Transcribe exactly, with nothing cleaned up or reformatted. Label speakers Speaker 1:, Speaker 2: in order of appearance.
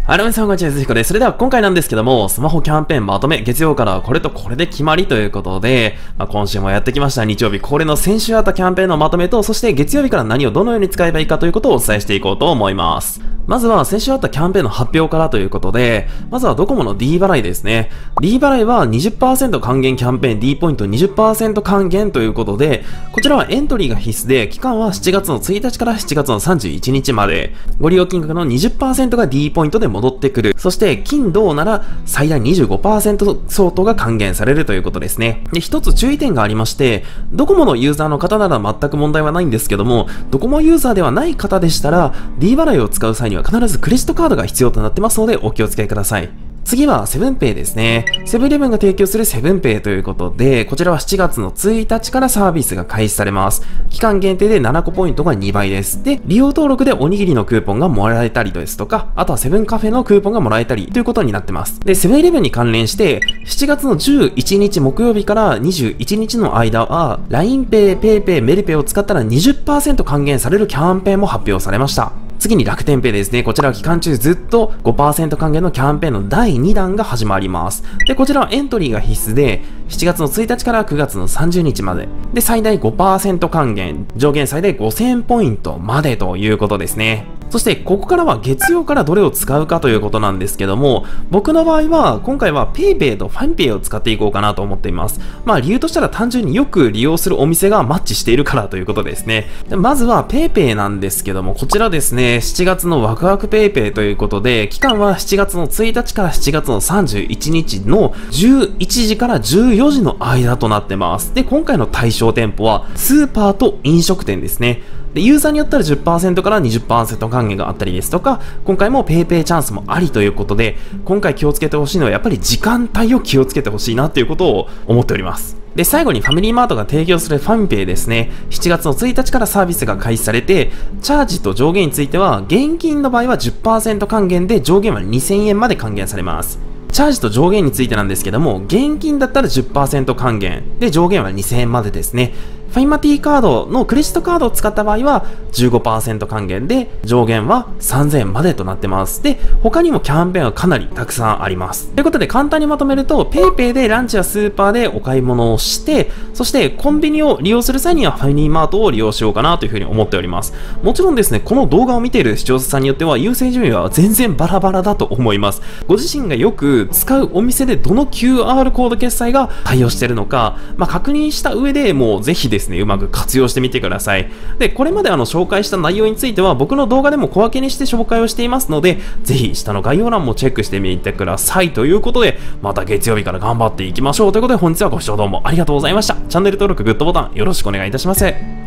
Speaker 1: はい、皆さんこんにちは、ずひこです。それでは今回なんですけども、スマホキャンペーンまとめ、月曜からはこれとこれで決まりということで、まあ、今週もやってきました日曜日恒例の先週あったキャンペーンのまとめと、そして月曜日から何をどのように使えばいいかということをお伝えしていこうと思います。まずは先週あったキャンペーンの発表からということで、まずはドコモの D 払いですね。D 払いは にじゅっパーセント 還元キャンペーン D ポイント にじゅっパーセント 還元ということで、こちらはエントリーが必須で、期間はしちがつのついたちからしちがつのさんじゅういちにちまで、ご利用金額の にじゅっパーセント が D ポイントで戻ってくる。そして、金土なら最大 にじゅうごパーセント 相当が還元されるということですね。で、一つ注意点がありまして、ドコモのユーザーの方なら全く問題はないんですけども、ドコモユーザーではない方でしたら、D 払いを使う際には必ずクレジットカードが必要となってますので、お気をつけください。次はセブンペイですね。セブンイレブンが提供するセブンペイということで、こちらはしちがつのついたちからサービスが開始されます。期間限定でななこポイントがにばいです。で、利用登録でおにぎりのクーポンがもらえたりですとか、あとはセブンカフェのクーポンがもらえたりということになってます。で、セブンイレブンに関連して、しちがつのじゅういちにち木曜日からにじゅういちにちの間は、ラインペイ、ペイペイ、メルペイを使ったら にじゅっパーセント 還元されるキャンペーンも発表されました。次に楽天ペイですね。こちらは期間中ずっと ごパーセント 還元のキャンペーンのだいにだんが始まります。で、こちらはエントリーが必須で、しちがつのついたちからくがつのさんじゅうにちまで。で、最大 ごパーセント 還元、上限最大ごせんポイントまでということですね。そして、ここからは月曜からどれを使うかということなんですけども、僕の場合は、今回は PayPay と FamiPay を使っていこうかなと思っています。まあ、理由としたら単純によく利用するお店がマッチしているからということですね。でまずは PayPay なんですけども、こちらですね、しちがつのワクワク PayPay ということで、期間はしちがつのついたちからしちがつのさんじゅういちにちのじゅういちじからじゅうよじの間となってます。で、今回の対象店舗は、スーパーと飲食店ですね。で、ユーザーによったら じゅっパーセント から にじゅっパーセント 還元があったりですとか、今回も PayPay チャンスもありということで、今回気をつけてほしいのはやっぱり時間帯を気をつけてほしいなということを思っております。で、最後にファミリーマートが提供するファミペイですね。しちがつのついたちからサービスが開始されて、チャージと上限については、現金の場合は じゅっパーセント 還元で上限はにせんえんまで還元されます。チャージと上限についてなんですけども、現金だったら じゅっパーセント 還元で上限はにせんえんまでですね。ファイマティカードのクレジットカードを使った場合は じゅうごパーセント 還元で上限はさんぜんえんまでとなってます。で、他にもキャンペーンはかなりたくさんあります。ということで簡単にまとめると PayPay でランチやスーパーでお買い物をして、そしてコンビニを利用する際にはファミリーマートを利用しようかなというふうに思っております。もちろんですね、この動画を見ている視聴者さんによっては優先順位は全然バラバラだと思います。ご自身がよく使うお店でどの キューアール コード決済が対応しているのか、まあ、確認した上でもうぜひですね、うまく活用してみてください。で、これまであの紹介した内容については僕の動画でも小分けにして紹介をしていますので、ぜひ下の概要欄もチェックしてみてください。ということで、また月曜日から頑張っていきましょう。ということで本日はご視聴どうもありがとうございました。チャンネル登録、グッドボタンよろしくお願いいたします。